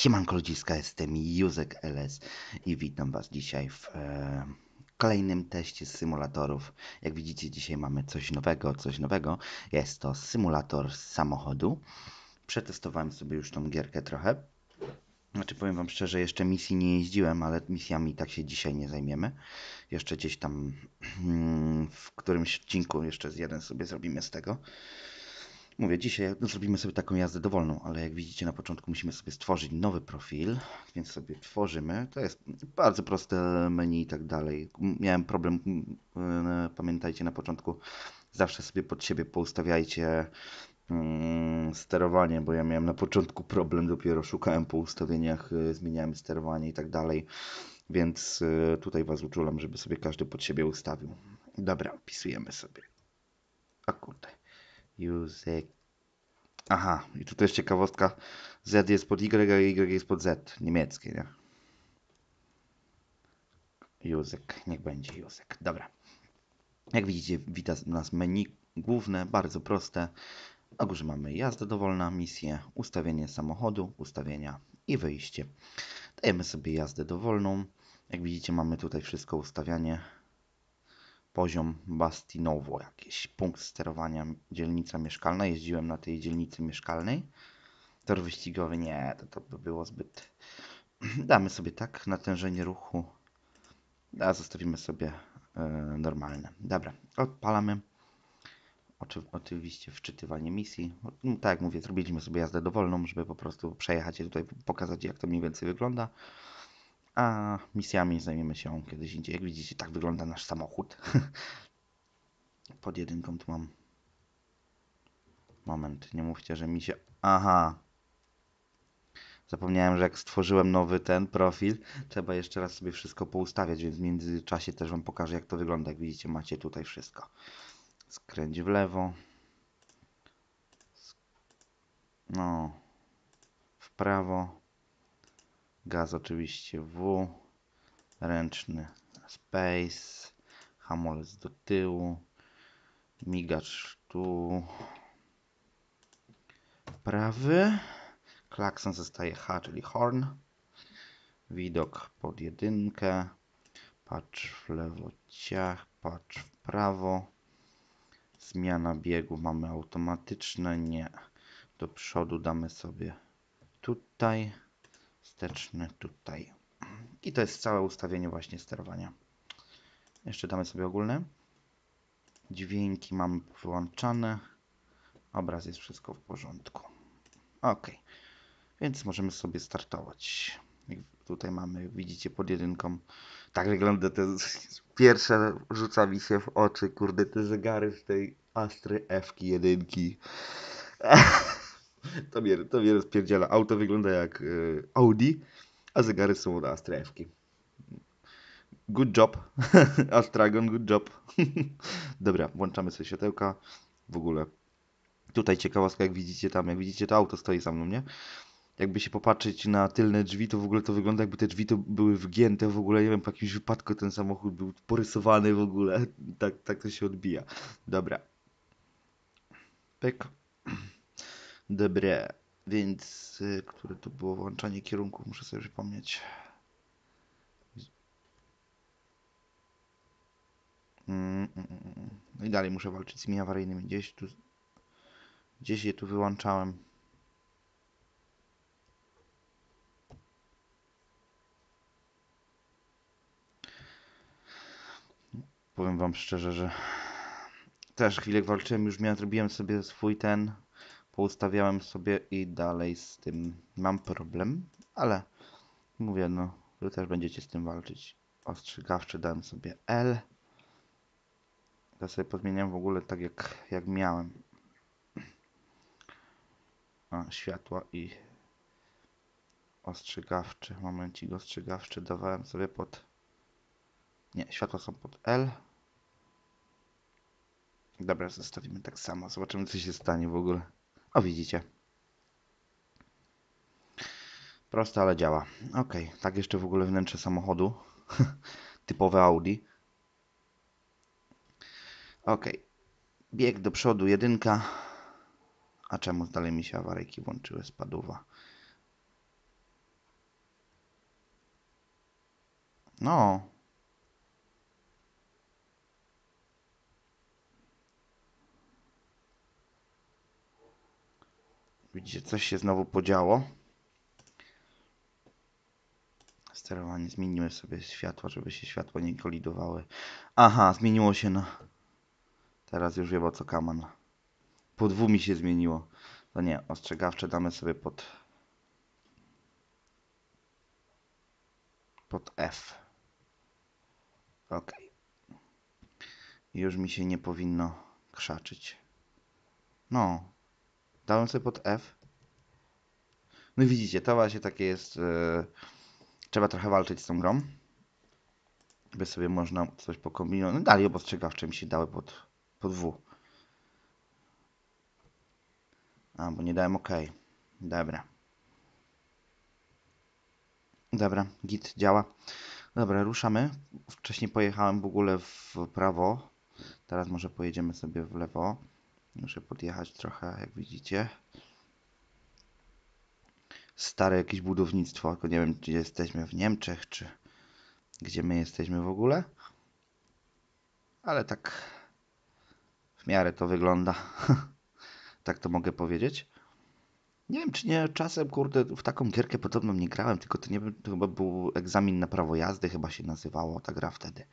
Siemanko ludziska, jestem Józek LS i witam was dzisiaj w kolejnym teście symulatorów. Jak widzicie, dzisiaj mamy coś nowego. Jest to symulator samochodu. Przetestowałem sobie już tą gierkę trochę. Znaczy powiem wam szczerze, jeszcze misji nie jeździłem, ale misjami tak się dzisiaj nie zajmiemy. Jeszcze gdzieś tam w którymś odcinku jeszcze jeden sobie zrobimy z tego. Mówię, dzisiaj zrobimy sobie taką jazdę dowolną, ale jak widzicie na początku musimy sobie stworzyć nowy profil, więc sobie tworzymy. To jest bardzo proste menu i tak dalej. Miałem problem, pamiętajcie na początku, zawsze sobie pod siebie poustawiajcie sterowanie, bo ja miałem na początku problem, dopiero szukałem po ustawieniach, zmieniałem sterowanie i tak dalej, więc tutaj was uczulam, żeby sobie każdy pod siebie ustawił. Dobra, wpisujemy sobie. A kurde. Józek. Aha, i tu też ciekawostka. Z jest pod Y, a Y jest pod Z. Niemieckie, nie? Józek, niech będzie Józek. Dobra. Jak widzicie, wita nas menu główne, bardzo proste. Na górze mamy jazda dowolna, misję, ustawienie samochodu, ustawienia i wyjście. Dajemy sobie jazdę dowolną. Jak widzicie, mamy tutaj wszystko ustawianie. Poziom Bastinowo, jakiś punkt sterowania, dzielnica mieszkalna. Jeździłem na tej dzielnicy mieszkalnej. Tor wyścigowy nie, to by było zbyt. Damy sobie tak, natężenie ruchu. A zostawimy sobie normalne. Dobra, odpalamy. Oczywiście wczytywanie misji. No, tak jak mówię, zrobiliśmy sobie jazdę dowolną, żeby po prostu przejechać je tutaj, pokazać jak to mniej więcej wygląda. A misjami zajmiemy się kiedyś indziej. Jak widzicie, tak wygląda nasz samochód. Pod jedynką tu mam. Moment, nie mówcie, że mi się. Aha. Zapomniałem, że jak stworzyłem nowy ten profil, trzeba jeszcze raz sobie wszystko poustawiać, więc w międzyczasie też wam pokażę, jak to wygląda. Jak widzicie, macie tutaj wszystko. Skręć w lewo. No. W prawo. Gaz oczywiście W. Ręczny space. Hamulec do tyłu. Migacz tu. Prawy. Klakson zostaje H, czyli horn. Widok pod jedynkę. Patrz w lewo ciach, patrz w prawo. Zmiana biegu mamy automatyczne, nie. Do przodu damy sobie tutaj, wsteczny tutaj. I to jest całe ustawienie właśnie sterowania. Jeszcze damy sobie ogólne. Dźwięki mamy wyłączane. Obraz jest wszystko w porządku. Ok, więc możemy sobie startować. Tutaj mamy, widzicie, pod jedynką. Tak wygląda to. Pierwsze rzuca mi się w oczy, kurde, te zegary z tej Astry F-ki jedynki. To mnie rozpierdziela. Auto wygląda jak Audi, a zegary są od Astry F-ki. Good job. Astragon, good job. Dobra, włączamy sobie światełka. W ogóle. Tutaj ciekawostka, jak widzicie tam, jak widzicie to auto stoi za mną, nie? Jakby się popatrzeć na tylne drzwi, to w ogóle to wygląda jakby te drzwi to były wgięte w ogóle, nie wiem, po jakimś wypadku ten samochód był porysowany w ogóle. Tak to się odbija. Dobra. Pyk. Dobre. Więc, które to było włączanie kierunków, muszę sobie przypomnieć. No i dalej muszę walczyć z tymi awaryjnymi. Gdzieś je tu wyłączałem. Powiem wam szczerze, że też chwilę walczyłem, już zrobiłem sobie swój ten, poustawiałem sobie i dalej z tym mam problem, ale mówię, no, wy też będziecie z tym walczyć. Ostrzegawczy dałem sobie L. Ja sobie podmieniam w ogóle tak jak miałem. Światła i ostrzegawczy. Momencik, ostrzegawczy dawałem sobie pod. Nie, światła są pod L. Dobra, zostawimy tak samo. Zobaczymy, co się stanie w ogóle. O, widzicie. Proste, ale działa. Ok, tak jeszcze w ogóle wnętrze samochodu. Typowe Audi. Ok, bieg do przodu, jedynka. A czemu dalej mi się awaryjki włączyły? Spadówa. No. Widzicie, coś się znowu podziało. Sterowanie. Zmieniłem sobie światła, żeby się światła nie kolidowały. Aha, zmieniło się na... Teraz już wiem, o co kaman. Po 2 mi się zmieniło. To nie, ostrzegawcze damy sobie pod F. Ok. Już mi się nie powinno krzaczyć. No. Dałem sobie pod F. No i widzicie, to właśnie takie jest... trzeba trochę walczyć z tą grą. By sobie można coś pokombinować. No dalej ostrzegawcze mi się dały pod W. A, bo nie dałem OK. Dobra. Dobra, git działa. Dobra, ruszamy. Wcześniej pojechałem w ogóle w prawo. Teraz może pojedziemy sobie w lewo. Muszę podjechać trochę, jak widzicie. Stare jakieś budownictwo, tylko nie wiem, czy jesteśmy w Niemczech, czy gdzie my jesteśmy w ogóle. Ale tak w miarę to wygląda. Tak to mogę powiedzieć. Nie wiem, czy nie czasem, kurde, w taką gierkę podobną nie grałem, tylko to nie wiem, to chyba był egzamin na prawo jazdy, chyba się nazywało ta gra wtedy.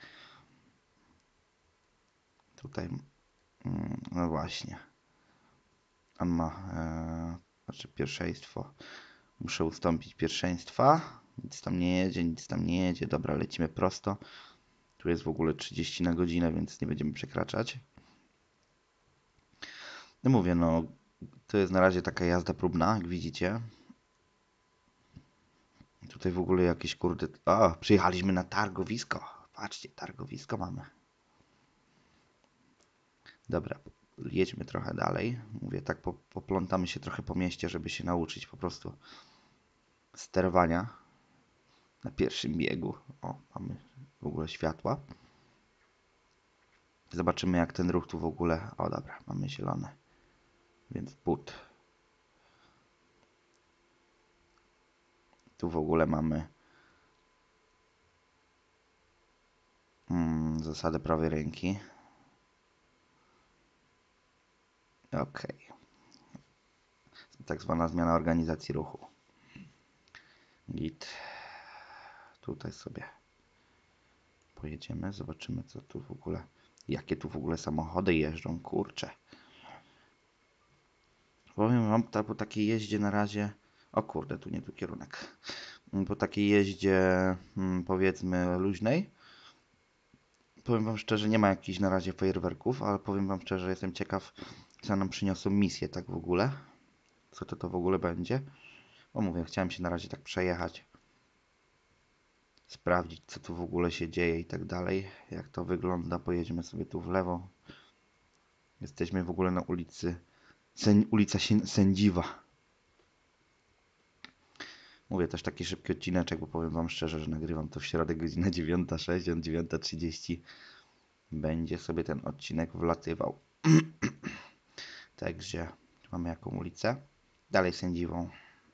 Tutaj, no właśnie. On ma, znaczy pierwszeństwo. Muszę ustąpić pierwszeństwa. Nic tam nie jedzie, nic tam nie jedzie. Dobra, lecimy prosto. Tu jest w ogóle 30 na godzinę, więc nie będziemy przekraczać. No mówię, no to jest na razie taka jazda próbna, jak widzicie. Tutaj w ogóle jakieś kurde... O, przyjechaliśmy na targowisko. Patrzcie, targowisko mamy. Dobra, jedźmy trochę dalej. Mówię, tak poplątamy się trochę po mieście, żeby się nauczyć po prostu sterowania na pierwszym biegu. O, mamy w ogóle światła. Zobaczymy, jak ten ruch tu w ogóle... O, dobra, mamy zielone. Więc but. Tu w ogóle mamy zasadę prawej ręki. Ok. Tak zwana zmiana organizacji ruchu. Git. Tutaj sobie pojedziemy, zobaczymy, co tu w ogóle... Jakie tu w ogóle samochody jeżdżą, kurczę. Powiem wam, po takiej jeździe na razie... O kurde, tu nie tu kierunek. Po takiej jeździe, powiedzmy, luźnej. Powiem wam szczerze, nie ma jakichś na razie fajerwerków, ale powiem wam szczerze, jestem ciekaw, co nam przyniosą misje tak w ogóle. Co to w ogóle będzie. Bo mówię, chciałem się na razie tak przejechać. Sprawdzić, co tu w ogóle się dzieje i tak dalej. Jak to wygląda. Pojedziemy sobie tu w lewo. Jesteśmy w ogóle na ulicy... Ulica Sędziwa. Mówię też taki szybki odcineczek, bo powiem wam szczerze, że nagrywam to w środę godzina 9:06, 9:30 będzie sobie ten odcinek wlatywał. Także mamy jaką ulicę. Dalej Sędziwą.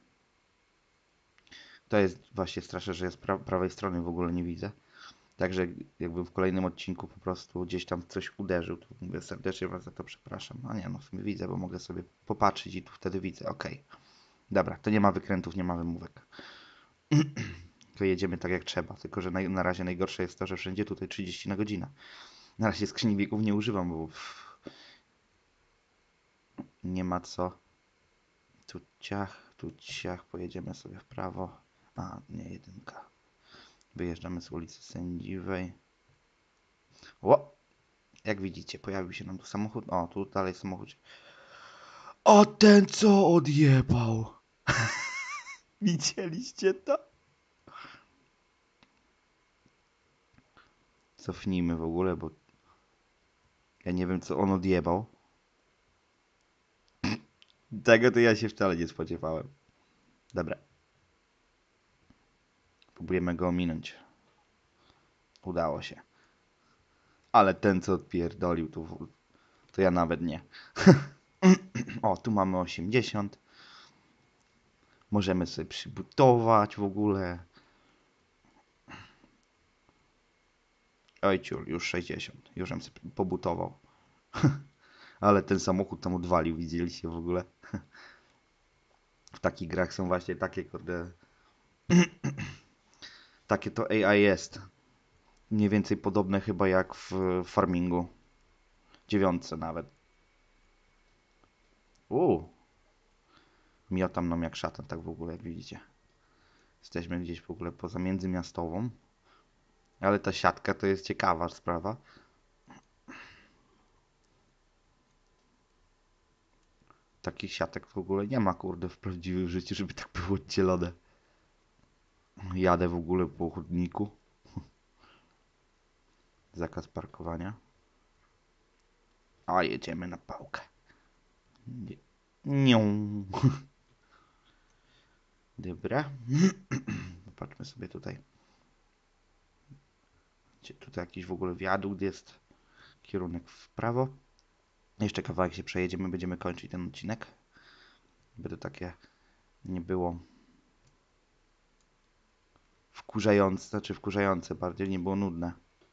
To jest właśnie straszne, że ja z prawej strony w ogóle nie widzę. Także jakbym w kolejnym odcinku po prostu gdzieś tam coś uderzył, to mówię serdecznie was za to przepraszam. A nie, no w sumie widzę, bo mogę sobie popatrzeć i tu wtedy widzę. Ok. Dobra, to nie ma wykrętów, nie ma wymówek. Tylko jedziemy tak jak trzeba. Tylko, że na razie najgorsze jest to, że wszędzie tutaj 30 na godzinę. Na razie skrzyni biegów nie używam, bo nie ma co. Tu ciach, pojedziemy sobie w prawo. A, nie, jedynka. Wyjeżdżamy z ulicy Sędziwej. O! Jak widzicie, pojawił się nam tu samochód. O, tu dalej samochód. O, ten co odjebał! Widzieliście to? Cofnijmy w ogóle, bo ja nie wiem, co on odjebał. Tego to ja się wcale nie spodziewałem. Dobra. Próbujemy go ominąć. Udało się. Ale ten, co odpierdolił, to ja nawet nie. O, tu mamy 80. Możemy sobie przybudować w ogóle. Oj ciul, już 60. Już bym sobie pobutował. Ale ten samochód tam odwalił, widzieliście w ogóle? W takich grach są właśnie takie, kurde... Takie to AI jest. Mniej więcej podobne chyba jak w Farmingu. 9 nawet. Miotam nam jak szatan, tak w ogóle, jak widzicie. Jesteśmy gdzieś w ogóle poza międzymiastową. Ale ta siatka to jest ciekawa sprawa. Takich siatek w ogóle nie ma, kurde, w prawdziwym życiu, żeby tak było oddzielone. Jadę w ogóle po chodniku. Zakaz parkowania. A jedziemy na pałkę. Nią. Dobra. Popatrzmy sobie tutaj. Tutaj jakiś w ogóle wiadukt jest. Kierunek w prawo. Jeszcze kawałek się przejedziemy, będziemy kończyć ten odcinek. By to takie nie było wkurzające, znaczy wkurzające bardziej, nie było nudne.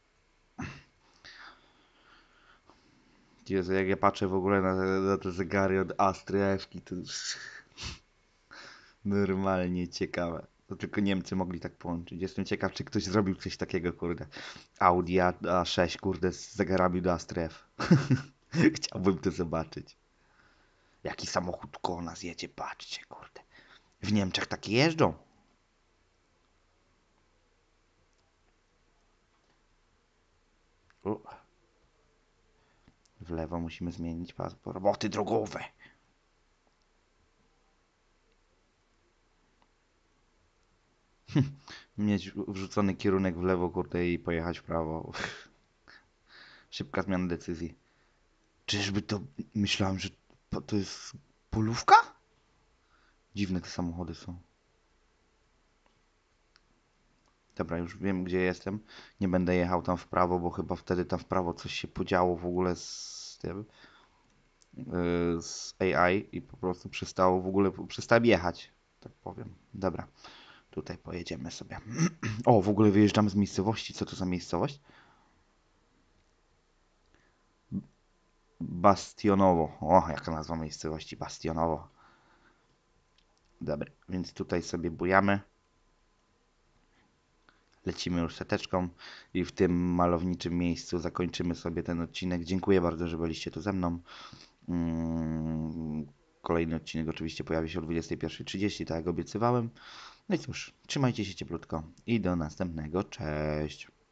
Jezu, jak ja patrzę w ogóle na te zegary od Astry Ewki, to już normalnie ciekawe. To tylko Niemcy mogli tak połączyć. Jestem ciekaw, czy ktoś zrobił coś takiego, kurde. Audi A6, kurde, z zegarami do Astry F. Chciałbym to zobaczyć. Jaki samochód koło nas jedzie, patrzcie, kurde. W Niemczech takie jeżdżą. W lewo musimy zmienić pas, bo roboty drogowe. Mieć wrzucony kierunek w lewo, kurde, i pojechać w prawo. Szybka zmiana decyzji. Czyżby to... Myślałem, że to jest polówka? Dziwne te samochody są. Dobra, już wiem, gdzie jestem. Nie będę jechał tam w prawo, bo chyba wtedy tam w prawo coś się podziało w ogóle z tym... z AI i po prostu przestało w ogóle... Przestałem jechać, tak powiem. Dobra, tutaj pojedziemy sobie. O, w ogóle wyjeżdżamy z miejscowości. Co to za miejscowość? Bastionowo. O, jaka nazwa miejscowości. Bastionowo. Dobra, więc tutaj sobie bujamy. Lecimy już seteczką i w tym malowniczym miejscu zakończymy sobie ten odcinek. Dziękuję bardzo, że byliście tu ze mną. Kolejny odcinek oczywiście pojawi się o 21:30, tak jak obiecywałem. No i cóż, trzymajcie się cieplutko i do następnego. Cześć!